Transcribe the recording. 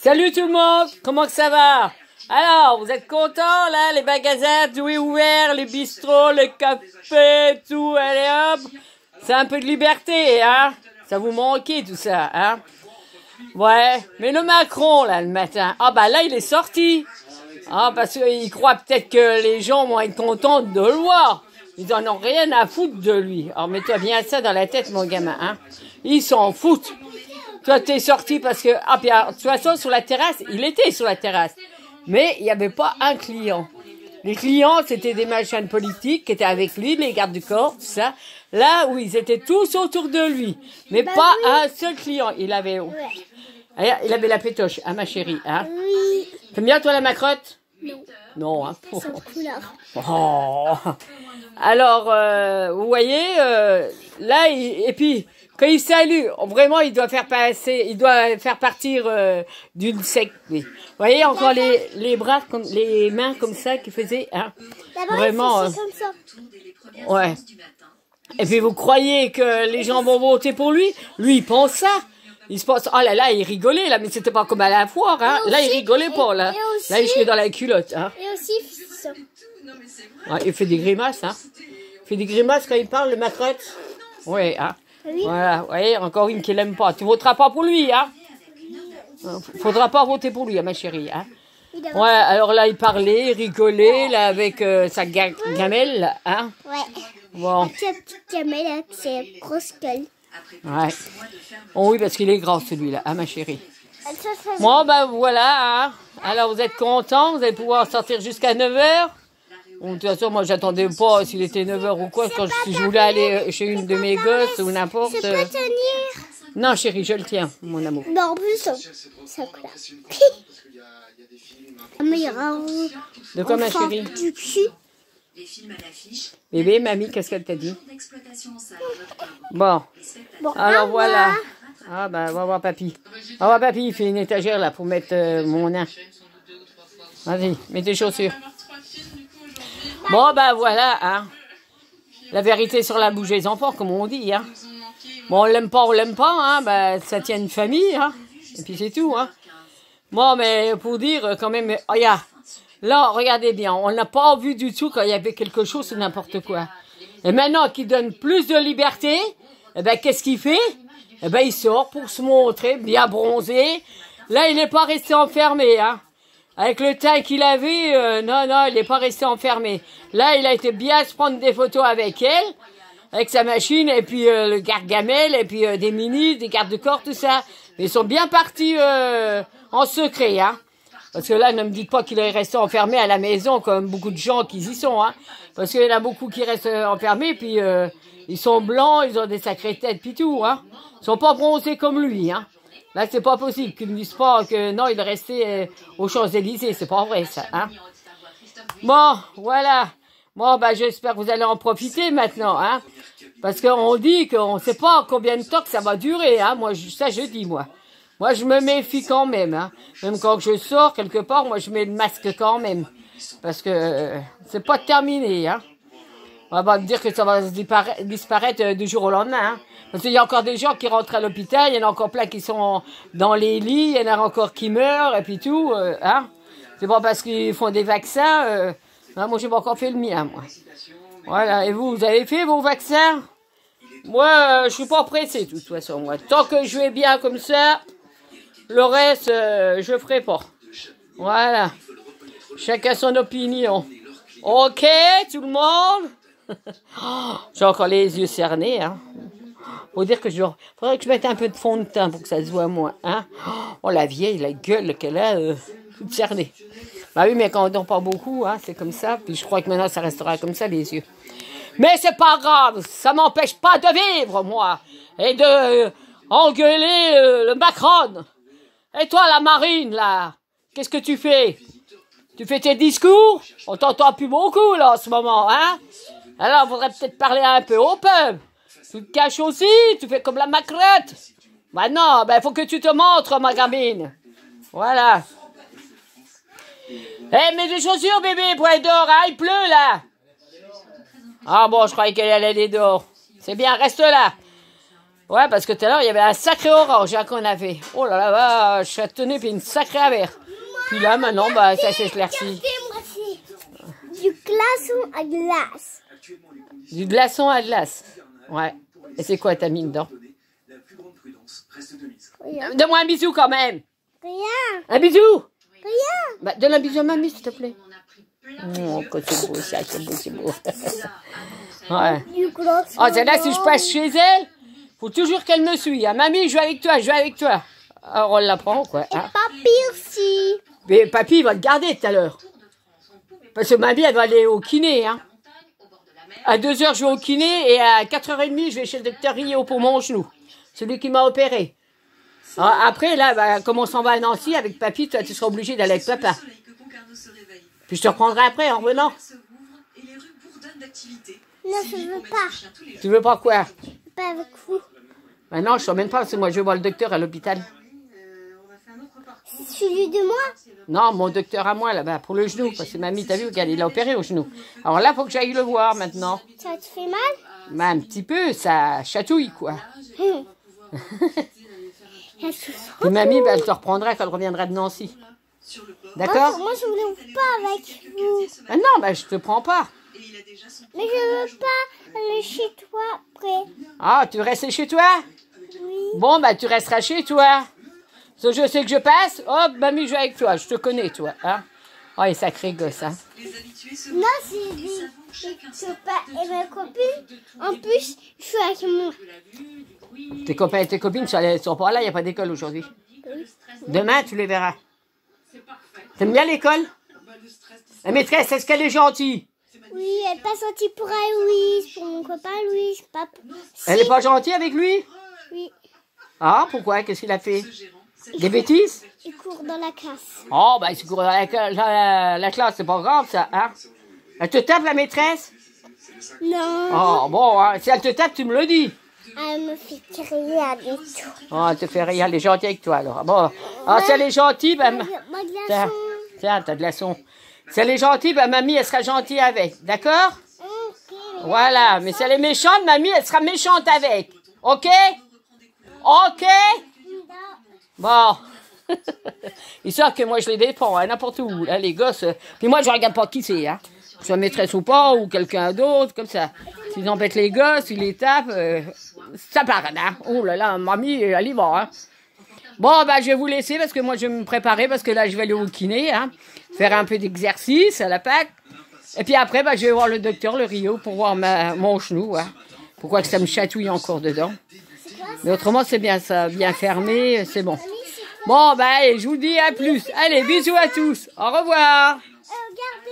Salut tout le monde, comment que ça va? Alors, vous êtes contents là? Les magasins, tout est ouvert, les bistrots, les cafés, tout, allez hop. C'est un peu de liberté, hein? Ça vous manquait tout ça, hein? Ouais, mais le Macron là, le matin, ah bah là il est sorti. Ah, parce qu'il croit peut-être que les gens vont être contents de le voir. Ils en ont rien à foutre de lui. Alors mets-toi bien ça dans la tête, mon gamin, hein? Ils s'en foutent. Toi, t'es sorti parce que... Ah, puis de toute façon, sur la terrasse, il était sur la terrasse. Mais il n'y avait pas un client. Les clients, c'était des machins politiques qui étaient avec lui, les gardes du corps, tout ça. Là où ils étaient tous autour de lui. Mais pas un seul client. Il avait la pétoche, hein, ma chérie, hein? Oui. T'aimes bien, toi, la macrotte? Non. Non, hein? Sans couleur. Oh. Alors, vous voyez, là, et puis, quand il salue, vraiment, il doit faire partir d'une secte. Vous voyez, encore les bras, les mains comme ça qui faisaient, hein? Vraiment. Comme ça. Ouais. Et puis, vous croyez que les gens vont voter pour lui? Lui, il pense ça. Il se pense, oh là là, il rigolait, là, mais c'était pas comme à la foire, hein. Là, il rigolait pas, là. Là, il est dans la culotte, hein. Et aussi, ça. Ouais, il fait des grimaces, hein. Il fait des grimaces quand il parle, le macrotte. Oui, hein. Oui. Voilà, vous voyez, encore une qui l'aime pas. Tu voteras pas pour lui, hein. Faudra pas voter pour lui, hein, ma chérie, hein. Ouais, alors là, il parlait, il rigolait, là, avec sa gamelle, là, hein. Ouais. Bon. La petite gamelle avec ses grosses gueules. Ouais. Oh oui, parce qu'il est grand, celui-là, hein, ma chérie. Bon, ben voilà, hein. Alors, vous êtes contents, vous allez pouvoir sortir jusqu'à 9h. Bon, de toute façon, moi, j'attendais pas s'il était 9h ou quoi, quand je voulais aller chez une de mes gosses ou n'importe. Je peux tenir. Non, chérie, je le tiens, mon amour. Mais en plus, ça couleur. Mais il y aura De quoi, ma chérie? du cul. Bébé, mamie, qu'est-ce qu'elle t'a dit? Bon, alors voilà. Ah, ben, on va voir papy. On va voir papy, il fait une étagère, là, pour mettre mon nain. Vas-y, mets tes chaussures. Bon, ben voilà, hein. La vérité sur la bouche des enfants, comme on dit, hein. Bon, on l'aime pas, hein. Ben, ça tient une famille, hein. Et puis c'est tout, hein. Bon, mais pour dire, quand même, regarde. Là, regardez bien, on n'a pas vu du tout quand il y avait quelque chose ou n'importe quoi. Et maintenant qu'il donne plus de liberté, eh ben, qu'est-ce qu'il fait? Eh ben, il sort pour se montrer bien bronzé. Là, il n'est pas resté enfermé, hein. Avec le teint qu'il avait, non, il n'est pas resté enfermé. Là, il a été bien se prendre des photos avec elle, avec sa machine, et puis le garde-gamelle, et puis des ministres, des gardes de corps, tout ça. Mais ils sont bien partis en secret, hein. Parce que là, ne me dites pas qu'il est resté enfermé à la maison, comme beaucoup de gens qui y sont, hein. Parce qu'il y en a beaucoup qui restent enfermés, puis ils sont blancs, ils ont des sacrées têtes, puis tout, hein. Ils sont pas bronzés comme lui, hein. Là, c'est pas possible qu'ils ne disent pas que non, il est resté aux Champs-Élysées. C'est pas vrai, ça, hein. Bon, voilà. Bon, ben, j'espère que vous allez en profiter maintenant, hein. Parce qu'on dit qu'on sait pas combien de temps que ça va durer, hein. Moi, ça, je dis, moi. Moi, je me méfie quand même, hein. Même quand je sors quelque part, moi, je mets le masque quand même. Parce que c'est pas terminé, hein. On va pas me dire que ça va disparaître du jour au lendemain, hein. Parce qu'il y a encore des gens qui rentrent à l'hôpital, il y en a encore plein qui sont dans les lits, il y en a encore qui meurent, et puis tout, hein. C'est pas parce qu'ils font des vaccins, hein, moi, j'ai pas encore fait le mien, moi. Voilà, et vous avez fait vos vaccins? Moi, je suis pas pressé, de toute façon, moi. Tant que je vais bien comme ça, le reste, je ferai pas. Voilà. Chacun son opinion. Ok, tout le monde? J'ai encore les yeux cernés, hein. Faut dire que faudrait que je mette un peu de fond de teint pour que ça se voit moins, hein. Oh, la vieille, la gueule qu'elle a, toute cernée. Bah oui, mais quand on dort pas beaucoup, hein, c'est comme ça. Puis je crois que maintenant, ça restera comme ça, les yeux. Mais c'est pas grave, ça m'empêche pas de vivre, moi. Et de engueuler le Macron. Et toi, la Marine, là, qu'est-ce que tu fais? Tu fais tes discours? On t'entend plus beaucoup, là, en ce moment, hein? Alors, il faudrait peut-être parler un peu au peuple. Tu te caches aussi, tu fais comme la macrotte. Bah non, ben faut que tu te montres, ma gamine. Voilà. Eh, mets des chaussures, bébé, pour aller dehors, hein, il pleut, là. Ah bon, je croyais qu'elle allait aller dehors. C'est bien, reste là. Ouais, parce que tout à l'heure, il y avait un sacré orage hein, qu'on avait. Oh là là, bah, je suis tenue, puis une sacrée averse. Puis là, maintenant, bah, ça s'éclaircit. Regardez-moi, c'est du glaçon à glace. Du glaçon à glace. Ouais. Et c'est quoi, t'as mis dedans? Rien. Donne-moi un bisou quand même. Rien. Un bisou. Rien. Bah, donne un bisou à mamie, s'il te plaît. Oh, que c'est beau, ça, c'est beau, c'est beau. Ouais. Du glaçon. Oh, celle-là, si je passe chez elle, faut toujours qu'elle me suive. Hein. Mamie, je vais avec toi, je vais avec toi. Alors, on la prend, quoi. Hein. Papy aussi. Mais papy, il va te garder tout à l'heure. Parce que mamie, elle va aller au kiné. Hein. À 2h, je vais au kiné et à 4h30, je vais chez le docteur Rio pour mon genou. Celui qui m'a opéré. Alors, après, là, bah, comme on s'en va à Nancy avec papy, toi, tu seras obligé d'aller avec papa. Puis je te reprendrai après en revenant. Non, je veux pas. Tu veux pas quoi? Pas avec vous. Ben non, je ne t'emmène pas parce que moi, je vais voir le docteur à l'hôpital. Celui de moi? Non, mon docteur à moi, là-bas, pour le genou. Parce que mamie, t'as vu, regarde, il a opéré au genou. Alors là, il faut que j'aille le voir maintenant. Ça te fait mal? Ben, un petit peu, ça chatouille, quoi. Puis mamie, ben, elle te reprendra quand elle reviendra de Nancy. D'accord? Moi, je voulais pas avec vous. Ben non, ben, je te prends pas. Mais je veux pas aller chez toi après. Ah, tu restes chez toi? Oui. Bon, ben, tu resteras chez toi. Parce que je sais que je passe. Hop, mamie, je vais avec toi. Je te connais, toi. Hein? Oh, il est sacré gosse, hein. Non, c'est des copains et mes copines. En plus, je suis avec moi. Tes copains et tes copines sont pas là, il n'y a pas d'école aujourd'hui. Demain, tu les verras. T'aimes bien l'école? La maîtresse, est-ce qu'elle est gentille? Oui, elle passe sortie pour elle, Louise, pour mon copain Louise. Pas... Elle n'est pas gentille avec lui? Oui, Ah, pourquoi? Qu'est-ce qu'il a fait? Des bêtises? il court dans la classe. Oh, ben, il court dans la classe, c'est pas grave, ça, hein? Elle te tape, la maîtresse? Non, Oh, bon, hein, si elle te tape, tu me le dis. elle me fait rien du tout. Oh, elle te fait rire, elle est gentille avec toi, alors. Bon, ah, si elle est gentille, ben... Moi, Tiens, tiens, t'as de la son. Si elle est gentille, ben, mamie, elle sera gentille avec, d'accord? Voilà, mais si elle est méchante, mamie, elle sera méchante avec. Ok? Ok? Bon. Histoire que moi, je les défends, hein, n'importe où, là, les gosses. Puis moi, je regarde pas qui c'est, hein. Soit maîtresse ou pas, ou quelqu'un d'autre, comme ça. S'ils embêtent les gosses, ils les tapent, ça part, hein. Oh là là, mamie, elle y va, hein. Bon, ben, je vais vous laisser parce que moi, je vais me préparer parce que là, je vais aller au kiné, hein. Faire un peu d'exercice à la Pâques. Et puis après, ben, je vais voir le docteur, le Rio, pour voir mon genou, hein. Pourquoi que ça me chatouille encore dedans. Mais autrement, c'est bien ça, bien fermé, c'est bon. Bon, ben, allez, je vous dis à plus. Allez, bisous à tous. Au revoir.